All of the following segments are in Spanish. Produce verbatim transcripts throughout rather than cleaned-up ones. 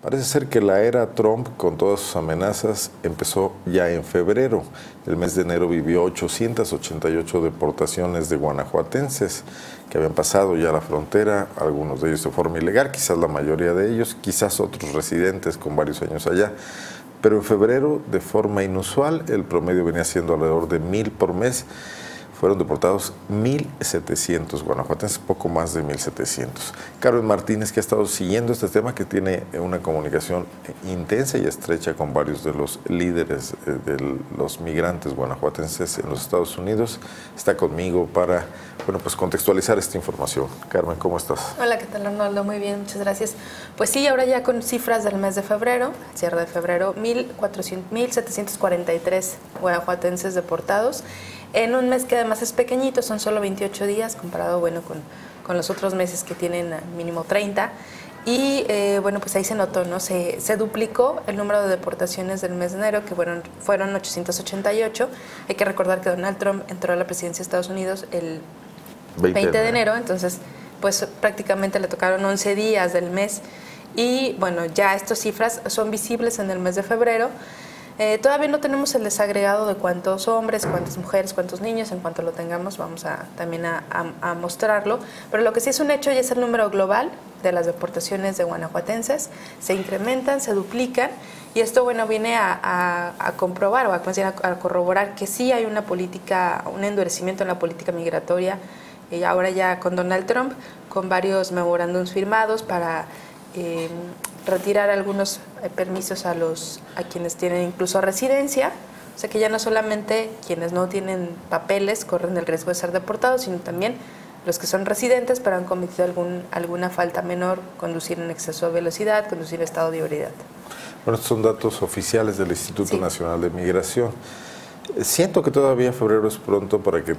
Parece ser que la era Trump, con todas sus amenazas, empezó ya en febrero. El mes de enero vivió ochocientas ochenta y ocho deportaciones de guanajuatenses que habían pasado ya la frontera, algunos de ellos de forma ilegal, quizás la mayoría de ellos, quizás otros residentes con varios años allá. Pero en febrero, de forma inusual, el promedio venía siendo alrededor de mil por mes. Fueron deportados mil setecientos guanajuatenses, poco más de mil setecientos. Carmen Martínez, que ha estado siguiendo este tema, que tiene una comunicación intensa y estrecha con varios de los líderes de los migrantes guanajuatenses en los Estados Unidos, está conmigo para, bueno, pues contextualizar esta información. Carmen, ¿cómo estás? Hola, ¿qué tal, Arnoldo? Muy bien, muchas gracias. Pues sí, ahora ya con cifras del mes de febrero, cierre de febrero, mil setecientos cuarenta y tres guanajuatenses deportados, en un mes que además es pequeñito, son solo veintiocho días, comparado bueno, con, con los otros meses que tienen mínimo treinta. Y eh, bueno, pues ahí se notó, ¿no? Se, se duplicó el número de deportaciones del mes de enero, que fueron, fueron ochocientos ochenta y ocho. Hay que recordar que Donald Trump entró a la presidencia de Estados Unidos el veinte de enero, entonces pues prácticamente le tocaron once días del mes. Y bueno, ya estas cifras son visibles en el mes de febrero. Eh, todavía no tenemos el desagregado de cuántos hombres, cuántas mujeres, cuántos niños. En cuanto lo tengamos vamos a, también a, a, a mostrarlo, pero lo que sí es un hecho ya es el número global de las deportaciones de guanajuatenses. Se incrementan, se duplican, y esto bueno viene a, a, a comprobar o a, a corroborar que sí hay una política, un endurecimiento en la política migratoria, y ahora ya con Donald Trump, con varios memorándums firmados para eh, retirar algunos permisos a los a quienes tienen incluso residencia, o sea que ya no solamente quienes no tienen papeles corren el riesgo de ser deportados, sino también los que son residentes pero han cometido algún, alguna falta menor, conducir en exceso de velocidad, conducir en estado de ebriedad. Bueno, estos son datos oficiales del Instituto Sí. Nacional de Migración. Siento que todavía febrero es pronto para que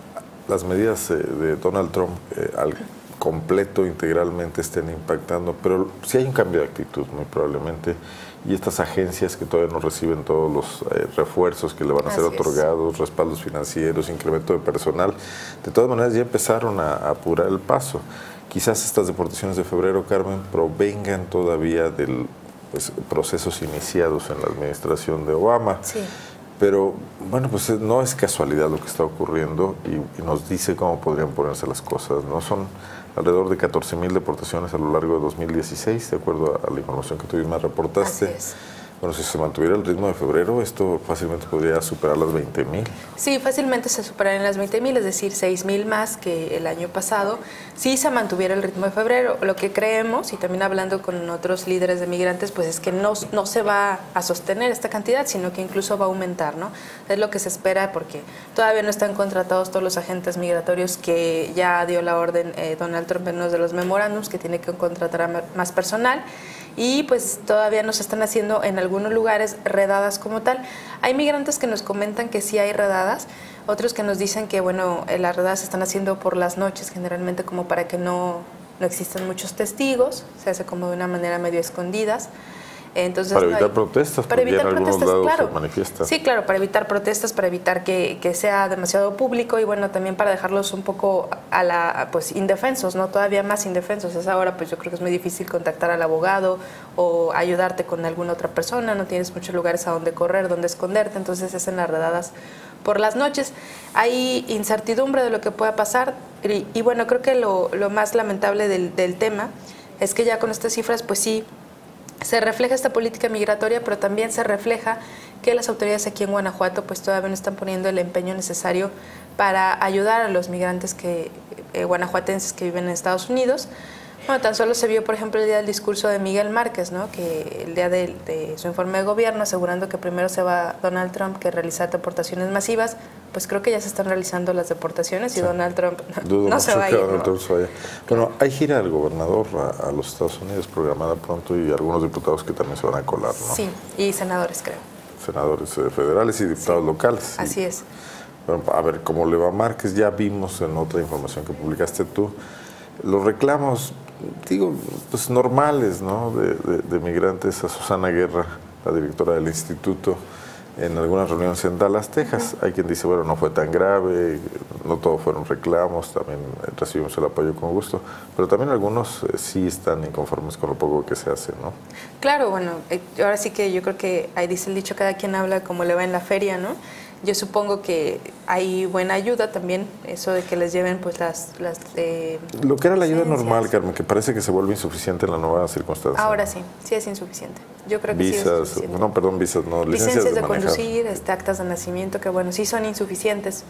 las medidas de Donald Trump eh, al completo, integralmente estén impactando, pero sí hay un cambio de actitud muy probablemente, y estas agencias que todavía no reciben todos los eh, refuerzos que le van a ser Así otorgados, es. respaldos financieros, incremento de personal, de todas maneras ya empezaron a, a apurar el paso. Quizás estas deportaciones de febrero, Carmen, provengan todavía de pues, procesos iniciados en la administración de Obama. Sí. Pero, bueno, pues no es casualidad lo que está ocurriendo, y, y nos dice cómo podrían ponerse las cosas, ¿no? Son alrededor de catorce mil deportaciones a lo largo de dos mil dieciséis, de acuerdo a la información que tú misma reportaste. Así es. Bueno, si se mantuviera el ritmo de febrero, esto fácilmente podría superar las veinte mil. Sí, fácilmente se superarían las veinte mil, es decir, seis mil más que el año pasado, si se mantuviera el ritmo de febrero. Lo que creemos, y también hablando con otros líderes de migrantes, pues es que no, no se va a sostener esta cantidad, sino que incluso va a aumentar, ¿no? Es lo que se espera, porque todavía no están contratados todos los agentes migratorios que ya dio la orden eh, Donald Trump en uno de los memorándums, que tiene que contratar a más personal. Y pues todavía no se están haciendo en algunos lugares redadas como tal. Hay migrantes que nos comentan que sí hay redadas, otros que nos dicen que bueno, las redadas se están haciendo por las noches, generalmente como para que no, no existan muchos testigos, se hace como de una manera medio escondidas. Entonces, para evitar hay, protestas, para evitar en algunos protestas, lados claro. se manifiestan. Sí, claro, para evitar protestas, para evitar que, que sea demasiado público, y bueno, también para dejarlos un poco a la, pues, indefensos, ¿no? Todavía más indefensos. Es ahora, pues yo creo que es muy difícil contactar al abogado o ayudarte con alguna otra persona, no tienes muchos lugares a donde correr, donde esconderte, entonces es en las redadas por las noches. Hay incertidumbre de lo que pueda pasar, y, y bueno, creo que lo, lo más lamentable del, del tema es que ya con estas cifras, pues sí, se refleja esta política migratoria, pero también se refleja que las autoridades aquí en Guanajuato pues todavía no están poniendo el empeño necesario para ayudar a los migrantes que, eh, guanajuatenses que viven en Estados Unidos. Bueno, tan solo se vio, por ejemplo, el día del discurso de Miguel Márquez, ¿no? Que el día de, de su informe de gobierno, asegurando que primero se va Donald Trump que realizar deportaciones masivas, pues creo que ya se están realizando las deportaciones, y sí. Donald Trump Dudo no se va a ir. Donald ¿no? Trump se vaya. Bueno, hay gira del gobernador a, a los Estados Unidos programada pronto, y algunos diputados que también se van a colar, ¿no? Sí, y senadores, creo. Senadores eh, federales y diputados sí. locales. Así y, es. Bueno, a ver cómo le va a Márquez. Ya vimos en otra información que publicaste tú los reclamos, digo, pues normales, ¿no? De, de, de migrantes a Susana Guerra, la directora del instituto, en algunas reuniones en Dallas, Texas. Uh-huh. Hay quien dice, bueno, no fue tan grave, no todo fueron reclamos, también recibimos el apoyo con gusto, pero también algunos eh, sí están inconformes con lo poco que se hace, ¿no? Claro, bueno, eh, ahora sí que yo creo que ahí dice el dicho, cada quien habla como le va en la feria, ¿no? Yo supongo que hay buena ayuda también, eso de que les lleven pues las... las eh, lo que era la ayuda normal, Carmen, que parece que se vuelve insuficiente en la nueva circunstancia. Ahora sí, sí es insuficiente. Yo creo que visas, sí es insuficiente. No, perdón, visas, no, licencias, licencias de, de conducir, este, actas de nacimiento, que bueno, sí son insuficientes.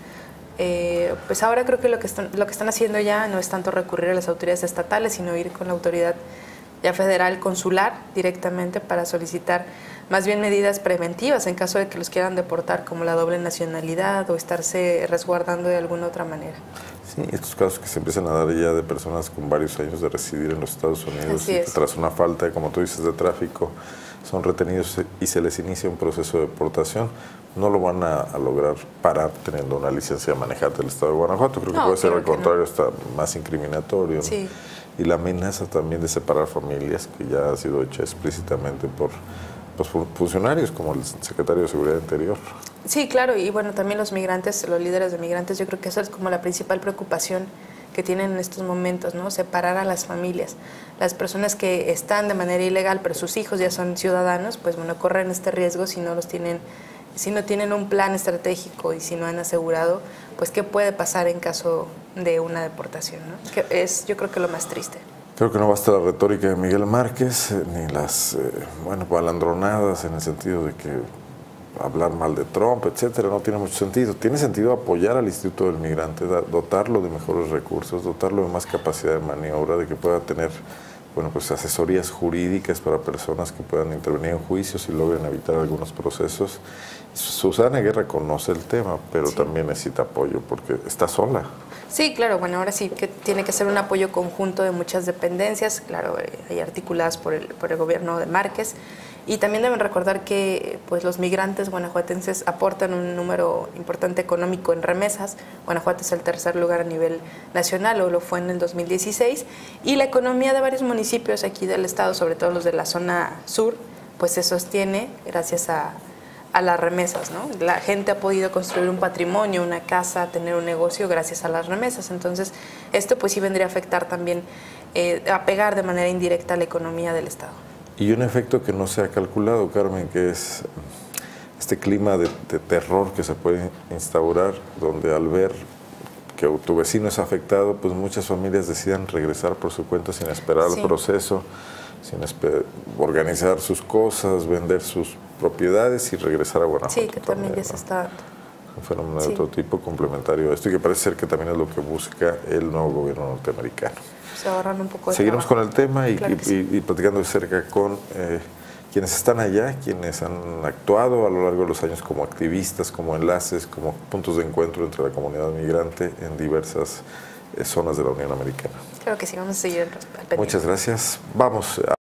Eh, pues ahora creo que lo que, están, lo que están haciendo ya no es tanto recurrir a las autoridades estatales, sino ir con la autoridad ya federal consular directamente para solicitar más bien medidas preventivas en caso de que los quieran deportar, como la doble nacionalidad o estarse resguardando de alguna otra manera. Sí, estos casos que se empiezan a dar ya de personas con varios años de residir en los Estados Unidos y que tras una falta, como tú dices, de tráfico, son retenidos y se les inicia un proceso de deportación, no lo van a, a lograr parar teniendo una licencia de manejar del Estado de Guanajuato. Creo que no, puede ser al contrario, no. Está más incriminatorio. Sí. ¿No? Y la amenaza también de separar familias, que ya ha sido hecha explícitamente por pues, funcionarios como el secretario de Seguridad Interior. Sí, claro, y bueno, también los migrantes, los líderes de migrantes, yo creo que eso es como la principal preocupación que tienen en estos momentos, ¿no? Separar a las familias. Las personas que están de manera ilegal, pero sus hijos ya son ciudadanos, pues bueno, corren este riesgo si no los tienen, si no tienen un plan estratégico y si no han asegurado, pues qué puede pasar en caso de una deportación, ¿no? Que es, yo creo que lo más triste. Creo que no basta la retórica de Miguel Márquez, eh, ni las, eh, bueno, balandronadas en el sentido de que hablar mal de Trump, etcétera, no tiene mucho sentido. Tiene sentido apoyar al Instituto del Migrante, dotarlo de mejores recursos, dotarlo de más capacidad de maniobra, de que pueda tener, bueno, pues asesorías jurídicas para personas que puedan intervenir en juicios y logren evitar algunos procesos. Susana Guerra conoce el tema, pero sí, también necesita apoyo porque está sola. Sí, claro, bueno, ahora sí que tiene que ser un apoyo conjunto de muchas dependencias, claro, hay articuladas por el, por el gobierno de Márquez, y también deben recordar que pues, los migrantes guanajuatenses aportan un número importante económico en remesas. Guanajuato es el tercer lugar a nivel nacional, o lo fue en el dos mil dieciséis, y la economía de varios municipios aquí del estado, sobre todo los de la zona sur, pues se sostiene gracias a a las remesas, ¿no? La gente ha podido construir un patrimonio, una casa, tener un negocio gracias a las remesas. Entonces, esto pues sí vendría a afectar también, eh, a pegar de manera indirecta a la economía del Estado. Y un efecto que no se ha calculado, Carmen, que es este clima de, de terror que se puede instaurar, donde al ver que tu vecino es afectado, pues muchas familias decidan regresar por su cuenta sin esperar sí. el proceso, sin organizar sus cosas, vender sus propiedades y regresar a Guanajuato. Sí, que también, también ya se está... Un fenómeno sí. de otro tipo complementario a esto y que parece ser que también es lo que busca el nuevo gobierno norteamericano. Se ahorran un poco de Seguiremos trabajo. con el tema y, claro y, sí. y, y platicando de cerca con eh, quienes están allá, quienes han actuado a lo largo de los años como activistas, como enlaces, como puntos de encuentro entre la comunidad migrante en diversas zonas de la Unión Americana. Claro que sí, vamos a seguir al pendiente. Muchas gracias. Vamos a